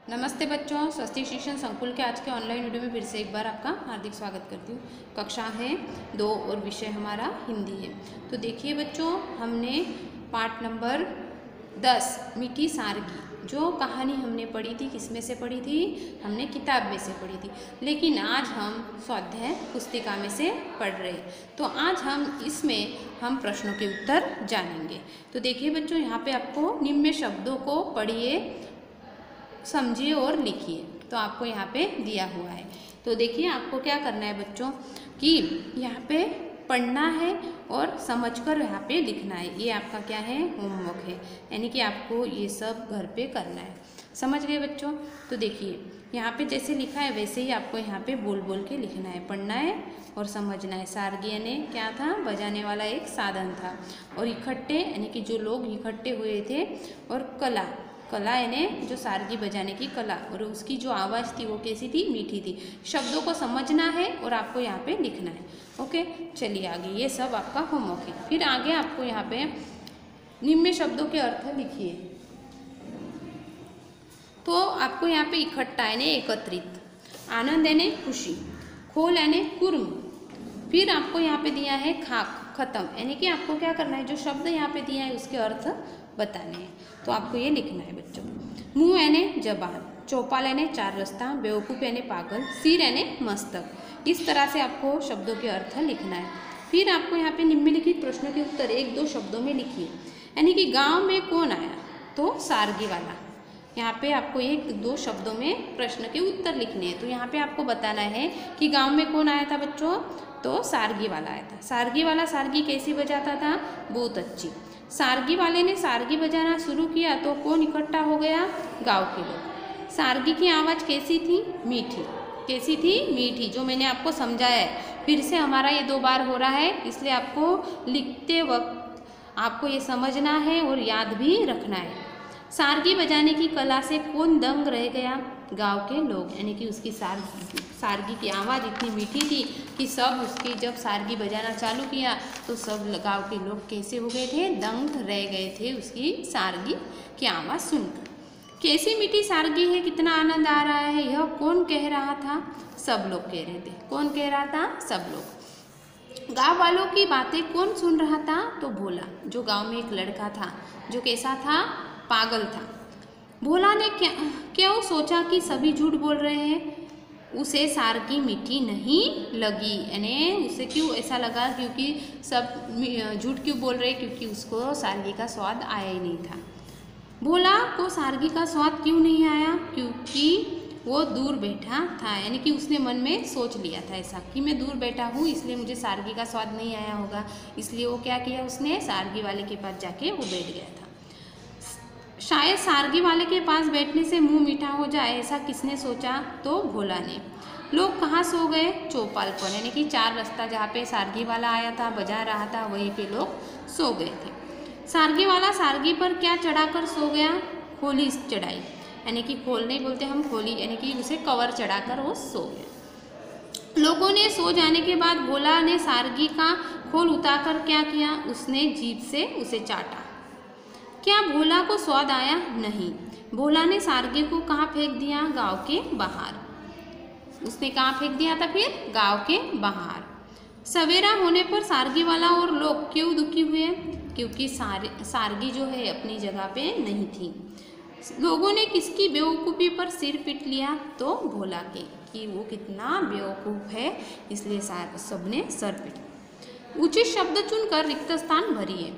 नमस्ते बच्चों, स्वस्तिक शिक्षण संकुल के आज के ऑनलाइन वीडियो में फिर से एक बार आपका हार्दिक स्वागत करती हूँ। कक्षा है 2 और विषय हमारा हिंदी है। तो देखिए बच्चों, हमने पाठ नंबर 10 मीठी सारगी जो कहानी हमने पढ़ी थी, किस में से पढ़ी थी? हमने किताब में से पढ़ी थी, लेकिन आज हम स्वाध्याय पुस्तिका में से पढ़ रहे हैं। तो आज हम प्रश्नों के उत्तर जानेंगे। तो देखिए बच्चों, यहाँ पे आपको निम्न शब्दों को पढ़िए, समझिए और लिखिए। तो आपको यहाँ पे दिया हुआ है। तो देखिए आपको क्या करना है बच्चों कि यहाँ पे पढ़ना है और समझकर यहाँ पे लिखना है। ये आपका क्या है? होमवर्क है, यानी कि आपको ये सब घर पे करना है। समझ गए बच्चों? तो देखिए यहाँ पे जैसे लिखा है वैसे ही आपको यहाँ पे बोल बोल के लिखना है, पढ़ना है और समझना है। सारगी यानी क्या था? बजाने वाला एक साधन था। और इकट्ठे यानी कि जो लोग इकट्ठे हुए थे, और कला यानी जो सारगी बजाने की कला, और उसकी जो आवाज़ थी वो कैसी थी? मीठी थी। शब्दों को समझना है और आपको यहाँ पे लिखना है। ओके, चलिए आगे। ये सब आपका होमवर्क है। फिर आगे आपको यहाँ पे निम्न शब्दों के अर्थ लिखिए। तो आपको यहाँ पे इकट्ठा यानी एकत्रित, आनंद यानी खुशी, खोल यानी कुर्म। फिर आपको यहाँ पे दिया है खाक, खत्म, यानी कि आपको क्या करना है? जो शब्द यहाँ पे दिया है उसके अर्थ बताने हैं। तो आपको ये लिखना है बच्चों। मुंह यानी जबान, चौपाल यानी चार रास्ता, बेवकूफ़ यानी पागल, सिर यानी मस्तक। इस तरह से आपको शब्दों के अर्थ लिखना है। फिर आपको यहाँ पे निम्नलिखित प्रश्नों के उत्तर 1-2 शब्दों में लिखिए। यानी कि गांव में कौन आया? तो सारगी वाला। यहाँ पे आपको 1-2 शब्दों में प्रश्न के उत्तर लिखने हैं। तो यहाँ पे आपको बताना है कि गांव में कौन आया था बच्चों? तो सारगी वाला आया था। सारगी वाला सारगी कैसी बजाता था? बहुत अच्छी। सारगी वाले ने सारगी बजाना शुरू किया तो कौन इकट्ठा हो गया? गांव के लोग। सारगी की आवाज़ कैसी थी? मीठी। कैसी थी? मीठी, जो मैंने आपको समझाया है। फिर से हमारा ये 2 बार हो रहा है, इसलिए आपको लिखते वक्त आपको ये समझना है और याद भी रखना है। सारगी बजाने की कला से कौन दंग रह गया? गांव के लोग, यानी कि उसकी सारगी की आवाज़ इतनी मीठी थी कि सब उसकी जब सारगी बजाना चालू किया तो सब गांव के लोग कैसे हो गए थे? दंग रह गए थे उसकी सारगी की आवाज़ सुनकर। कैसी मीठी सारगी है, कितना आनंद आ रहा है, यह कौन कह रहा था? सब लोग कह रहे थे। कौन कह रहा था? सब लोग। गाँव वालों की बातें कौन सुन रहा था? तो भोला, जो गाँव में एक लड़का था जो कैसा था? पागल था। भोला ने क्यों सोचा कि सभी झूठ बोल रहे हैं? उसे सारगी मीठी नहीं लगी, यानी उसे क्यों ऐसा लगा? क्योंकि सब झूठ क्यों बोल रहे? क्योंकि उसको सारगी का स्वाद आया ही नहीं था। भोला को सारगी का स्वाद क्यों नहीं आया? क्योंकि वो दूर बैठा था, यानी कि उसने मन में सोच लिया था ऐसा कि मैं दूर बैठा हूँ इसलिए मुझे सारगी का स्वाद नहीं आया होगा। इसलिए वो क्या किया? उसने सारगी वाले के पास जाके वो बैठ गया था। शायद सारगी वाले के पास बैठने से मुंह मीठा हो जाए, ऐसा किसने सोचा? तो भोला ने। लोग कहाँ सो गए? चौपाल पर, यानी कि 4 रास्ता जहाँ पे सारगी वाला आया था, बजा रहा था, वहीं पे लोग सो गए थे। सारगी वाला सारगी पर क्या चढ़ाकर सो गया? खोली चढ़ाई, यानी कि खोल नहीं बोलते हम, खोली, यानी कि उसे कवर चढ़ाकर वो सो गया। लोगों ने सो जाने के बाद भोला ने सारगी का खोल उतारकर क्या किया? उसने जीभ से उसे चाटा। क्या भोला को स्वाद आया? नहीं। भोला ने सारगी को कहाँ फेंक दिया? गांव के बाहर। उसने कहाँ फेंक दिया था फिर? गांव के बाहर। सवेरा होने पर सारगी वाला और लोग क्यों दुखी हुए? क्योंकि सारगी जो है अपनी जगह पे नहीं थी। लोगों ने किसकी बेवकूफ़ी पर सिर पीट लिया? तो भोला के, कि वो कितना बेवकूफ़ है, इसलिए सबने सर पीट। उचित शब्द चुनकर रिक्त स्थान भरिए।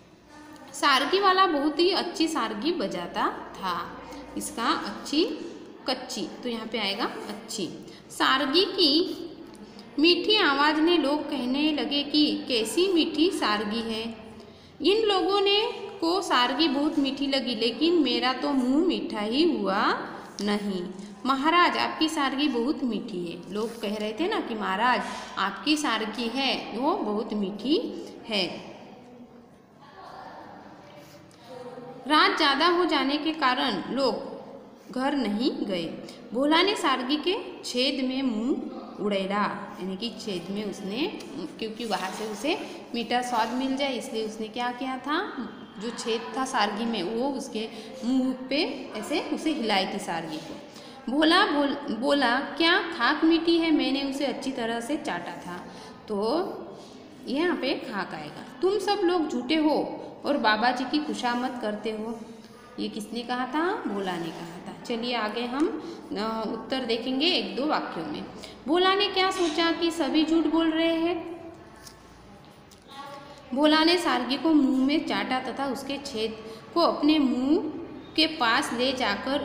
सारगी वाला बहुत ही अच्छी सारगी बजाता था। इसका अच्छी, कच्ची, तो यहाँ पे आएगा अच्छी। सारगी की मीठी आवाज़ ने लोग कहने लगे कि कैसी मीठी सारगी है। इन लोगों ने को सारगी बहुत मीठी लगी, लेकिन मेरा तो मुंह मीठा ही हुआ नहीं। महाराज, आपकी सारगी बहुत मीठी है। लोग कह रहे थे ना कि महाराज आपकी सारगी है वो बहुत मीठी है। रात ज़्यादा हो जाने के कारण लोग घर नहीं गए। भोला ने सारगी के छेद में मुंह उड़ेला, यानी कि छेद में उसने, क्योंकि वहाँ से उसे मीठा स्वाद मिल जाए इसलिए उसने क्या किया था? जो छेद था सारगी में वो उसके मुंह पे ऐसे उसे हिलाई थी सारगी को। भोला बोला क्या खाक मीठी है, मैंने उसे अच्छी तरह से चाटा था। तो यहाँ पे खाक आएगा। तुम सब लोग झूठे हो और बाबा जी की खुशामद करते हो। ये किसने कहा था? भोला ने कहा था। चलिए आगे हम उत्तर देखेंगे एक दो वाक्यों में। भोला ने क्या सोचा कि सभी झूठ बोल रहे हैं। भोला ने सारगी को मुंह में चाटा तथा उसके छेद को अपने मुंह के पास ले जाकर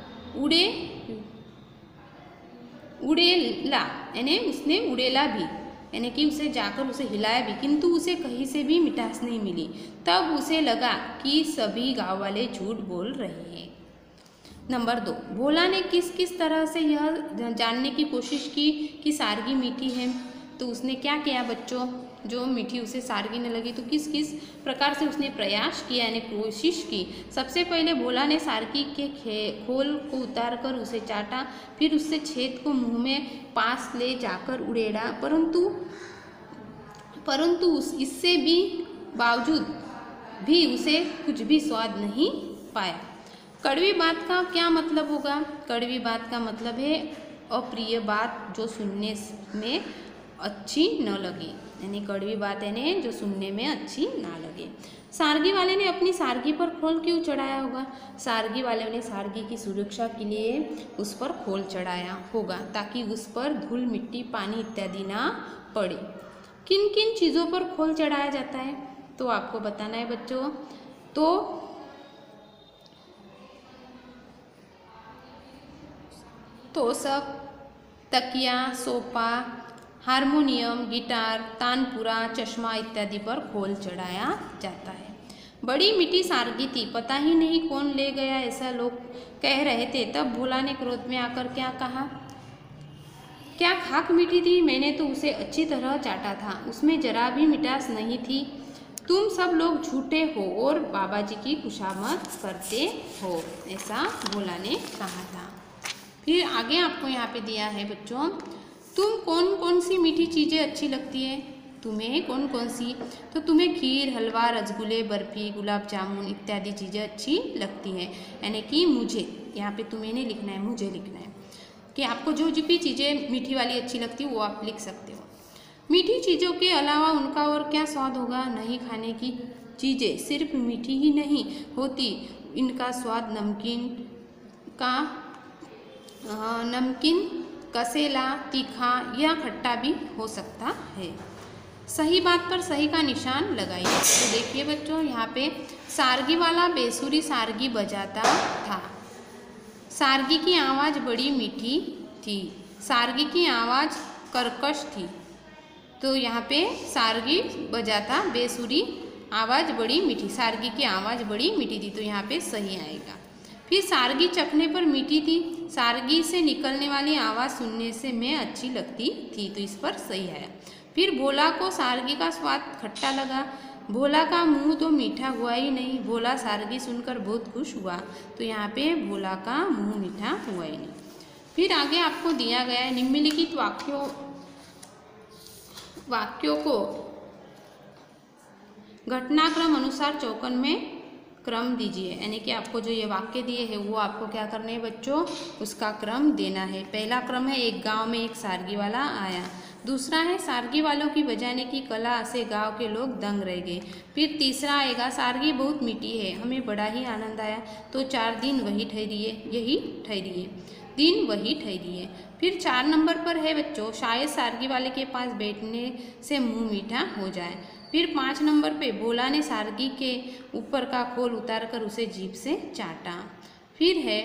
उड़ेला, यानी उसने उड़ेला भी, यानी कि उसे जाकर उसे हिलाया भी, किंतु उसे कहीं से भी मिठास नहीं मिली। तब उसे लगा कि सभी गांव वाले झूठ बोल रहे हैं। नंबर 2, भोला ने किस किस तरह से यह जानने की कोशिश की कि सारगी मीठी है। तो उसने क्या किया बच्चों, जो मीठी उसे सारगी न लगी तो किस किस प्रकार से उसने प्रयास किया, यानी कोशिश की। सबसे पहले भोला ने सारगी के खोल को उतार कर उसे चाटा, फिर उससे छेद को मुंह में पास ले जाकर उड़ेड़ा, परंतु इससे भी बावजूद भी उसे कुछ भी स्वाद नहीं पाया। कड़वी बात का क्या मतलब होगा? कड़वी बात का मतलब है अप्रिय बात जो सुनने में अच्छी न लगे, यानी कड़वी बात यानी जो सुनने में अच्छी ना लगे। सारगी वाले ने अपनी सारगी पर खोल क्यों चढ़ाया होगा? सारगी वाले ने सारगी की सुरक्षा के लिए उस पर खोल चढ़ाया होगा ताकि उस पर धूल मिट्टी पानी इत्यादि ना पड़े। किन किन चीज़ों पर खोल चढ़ाया जाता है तो आपको बताना है बच्चों। तो तोशक, तकिया, सोफा, हारमोनियम, गिटार, तानपुरा, चश्मा इत्यादि पर खोल चढ़ाया जाता है। बड़ी मीठी सारगी थी, पता ही नहीं कौन ले गया ऐसा लोग कह रहे थे। तब भोला ने क्रोध में आकर क्या कहा? क्या खाक मीठी थी? मैंने तो उसे अच्छी तरह चाटा था, उसमें जरा भी मिठास नहीं थी। तुम सब लोग झूठे हो और बाबा जी की खुशामद करते हो, ऐसा भोला ने कहा था। फिर आगे आपको यहाँ पे दिया है बच्चों, तुम कौन कौन सी मीठी चीज़ें अच्छी लगती है? तुम्हें कौन कौन सी? तो तुम्हें खीर, हलवा, रसगुल्ले, बर्फी, गुलाब जामुन इत्यादि चीज़ें अच्छी लगती हैं, यानी कि मुझे, यहाँ पे तुम्हें नहीं लिखना है, मुझे लिखना है कि आपको जो भी चीज़ें मीठी वाली अच्छी लगती है वो आप लिख सकते हो। मीठी चीज़ों के अलावा उनका और क्या स्वाद होगा? नहीं खाने की चीज़ें सिर्फ मीठी ही नहीं होती, इनका स्वाद नमकीन, कसेला, तीखा या खट्टा भी हो सकता है। सही बात पर सही का निशान लगाइए। तो देखिए बच्चों, यहाँ पे सारगी वाला बेसुरी सारगी बजाता था। सारगी की आवाज़ बड़ी मीठी थी। सारगी की आवाज़ कर्कश थी। तो यहाँ पे सारगी बजाता बेसुरी, आवाज़ बड़ी मीठी, सारगी की आवाज़ बड़ी मीठी थी, तो यहाँ पे सही आएगा। फिर सारगी चखने पर मीठी थी, सारगी से निकलने वाली आवाज़ सुनने से मैं अच्छी लगती थी, तो इस पर सही है। फिर भोला को सारगी का स्वाद खट्टा लगा, भोला का मुंह तो मीठा हुआ ही नहीं, भोला सारगी सुनकर बहुत खुश हुआ, तो यहाँ पे भोला का मुंह मीठा हुआ ही नहीं। फिर आगे आपको दिया गया है निम्नलिखित वाक्यों को घटनाक्रम अनुसार चौकन में क्रम दीजिए, यानी कि आपको जो ये वाक्य दिए हैं वो आपको क्या करना है बच्चों, उसका क्रम देना है। पहला क्रम है, एक गांव में एक सारगी वाला आया। दूसरा है, सारगी वालों की बजाने की कला से गांव के लोग दंग रह गए। फिर तीसरा आएगा, सारगी बहुत मीठी है, हमें बड़ा ही आनंद आया, तो 4 दिन वही ठहरिए, दिन वही ठहरिए। फिर 4 नंबर पर है बच्चों, शायद सारगी वाले के पास बैठने से मुँह मीठा हो जाए। फिर 5 नंबर पे भोला ने सारगी के ऊपर का खोल उतारकर उसे जीभ से चाटा। फिर है,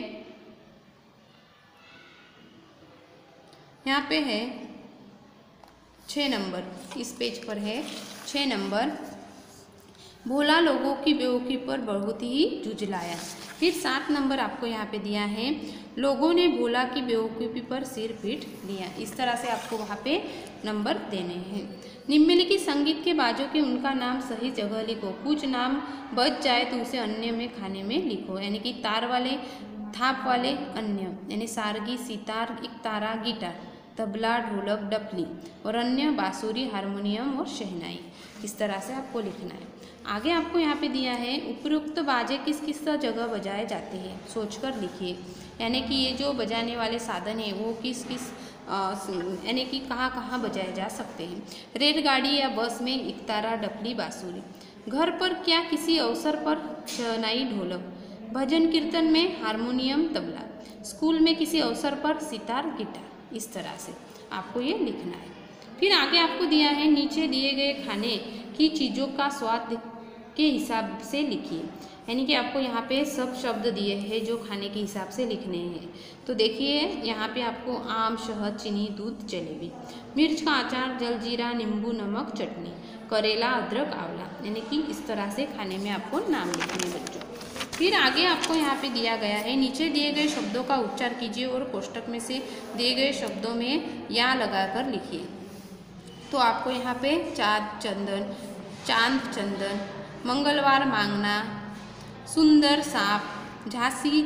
यहाँ पे है 6 नंबर, इस पेज पर है 6 नंबर, भोला लोगों की बेवकूफ़ी पर बहुत ही जुझलाया। फिर 7 नंबर आपको यहाँ पे दिया है, लोगों ने भोला की बेवकूफ़ी पर सिर पीट लिया। इस तरह से आपको वहाँ पे नंबर देने हैं। निम्नलिखित संगीत के बाजों के उनका नाम सही जगह लिखो। कुछ नाम बच जाए तो उसे अन्य में खाने में लिखो, यानी कि तार वाले, थाप वाले, अन्य, यानी सारगी, सितार, इकतारा, गिटार, तबला, ढोलक, डफली और अन्य बांसुरी, हारमोनियम और शहनाई। इस तरह से आपको लिखना है। आगे आपको यहाँ पे दिया है उपरोक्त बाजे किस किस जगह बजाए जाते हैं, सोचकर लिखिए। यानी कि ये जो बजाने वाले साधन हैं वो किस किस यानी कि कहाँ कहाँ बजाए जा सकते हैं। रेलगाड़ी या बस में इकतारा, डफली, बांसुरी। घर पर क्या किसी अवसर पर शहनाई, ढोलक। भजन कीर्तन में हारमोनियम, तबला। स्कूल में किसी अवसर पर सितार, गिटार। इस तरह से आपको ये लिखना है। फिर आगे आपको दिया है नीचे दिए गए खाने की चीज़ों का स्वाद के हिसाब से लिखिए। यानी कि आपको यहाँ पे सब शब्द दिए हैं जो खाने के हिसाब से लिखने हैं। तो देखिए यहाँ पे आपको आम, शहद, चीनी, दूध, जलेबी। मिर्च का अचार, जलजीरा, नींबू, नमक, चटनी। करेला, अदरक, आंवला। यानी कि इस तरह से खाने में आपको नाम लिखने हैं बच्चों। फिर आगे आपको यहाँ पे दिया गया है नीचे दिए गए शब्दों का उच्चार कीजिए और कोष्टक में से दिए गए शब्दों में या लगाकर लिखिए। तो आपको यहाँ पे चाँद चंदन, मंगलवार मांगना, सुंदर सांप, झांसी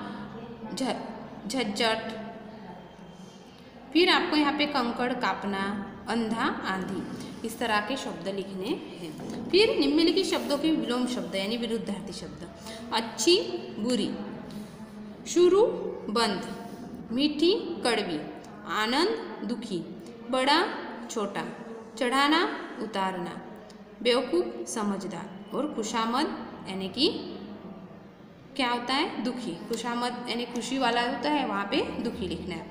झज्जट। फिर आपको यहाँ पे कंकड़ कापना, अंधा आंधी। इस तरह के शब्द लिखने हैं। फिर निम्नलिखित शब्दों के विलोम शब्द यानी विरुद्धार्थी शब्द। अच्छी, बुरी। शुरू, बंद। मीठी, कड़वी। आनंद, दुखी। बड़ा, छोटा। चढ़ाना, उतारना। बेवकूफ़, समझदार। और खुशामद यानी कि क्या होता है, दुखी। खुशामद यानी खुशी वाला होता है, वहाँ पे दुखी लिखना है आपको,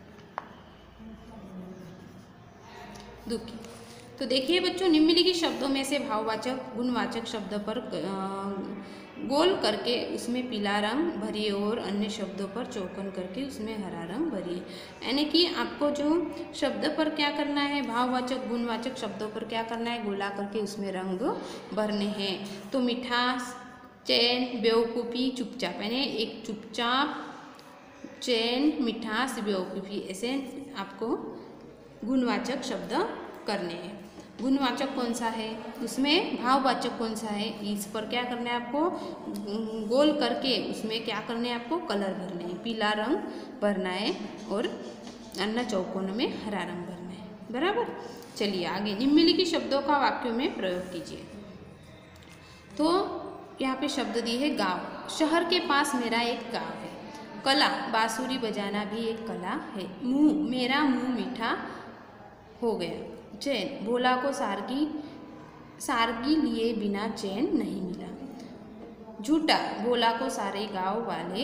दुखी। तो देखिए बच्चों निम्नलिखित शब्दों में से भाववाचक, गुणवाचक शब्द पर गोल करके उसमें पीला रंग भरिए और अन्य शब्दों पर चौकोन करके उसमें हरा रंग भरिए। यानी कि आपको जो शब्द पर क्या करना है, भाववाचक, गुणवाचक शब्दों पर क्या करना है, गोला करके उसमें रंग भरने हैं। तो मिठास, चैन, बेवकूफ़ी, चुपचाप। यानी एक चुपचाप, चैन, मिठास, बेवकूफ़ी, ऐसे आपको गुणवाचक शब्द करने हैं। गुणवाचक कौन सा है, उसमें भाववाचक कौन सा है, इस पर क्या करना है आपको, गोल करके उसमें क्या करने हैं आपको, कलर भरने हैं। पीला रंग भरना है और अन्य चौकोन में हरा रंग भरना है। बराबर। चलिए आगे निम्नलिखित शब्दों का वाक्यों में प्रयोग कीजिए। तो यहाँ पे शब्द दिए है गाँव। शहर के पास मेरा एक गाँव है। कला, बांसुरी बजाना भी एक कला है। मुँह, मेरा मुँह मीठा हो गया। चैन, भोला को सारगी लिए बिना चैन नहीं मिला। झूठा, भोला को सारे गांव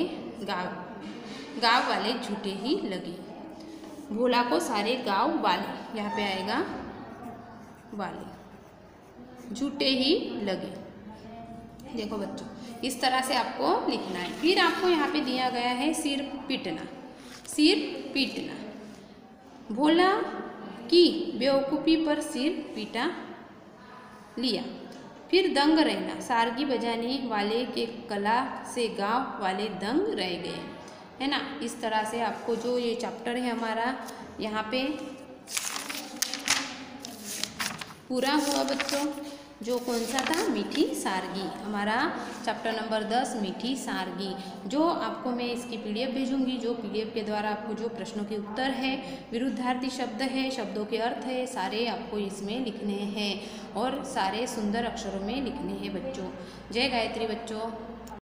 वाले झूठे ही लगे। भोला को सारे गांव वाले, यहाँ पे आएगा वाले, झूठे ही लगे। देखो बच्चों इस तरह से आपको लिखना है। फिर आपको यहाँ पे दिया गया है सिर पीटना। सिर पीटना, भोला की बेवकूफ़ी पर सिर पीटा लिया। फिर दंग रहना, सारगी बजाने वाले के कला से गांव वाले दंग रह गए, है ना। इस तरह से आपको जो ये चैप्टर है हमारा यहाँ पे पूरा हुआ बच्चों। जो कौन सा था, मीठी सारगी, हमारा चैप्टर नंबर 10 मीठी सारगी। जो आपको मैं इसकी PDF भेजूंगी, जो PDF के द्वारा आपको जो प्रश्नों के उत्तर है, विरुद्धार्थी शब्द है, शब्दों के अर्थ है, सारे आपको इसमें लिखने हैं और सारे सुंदर अक्षरों में लिखने हैं बच्चों। जय गायत्री बच्चों।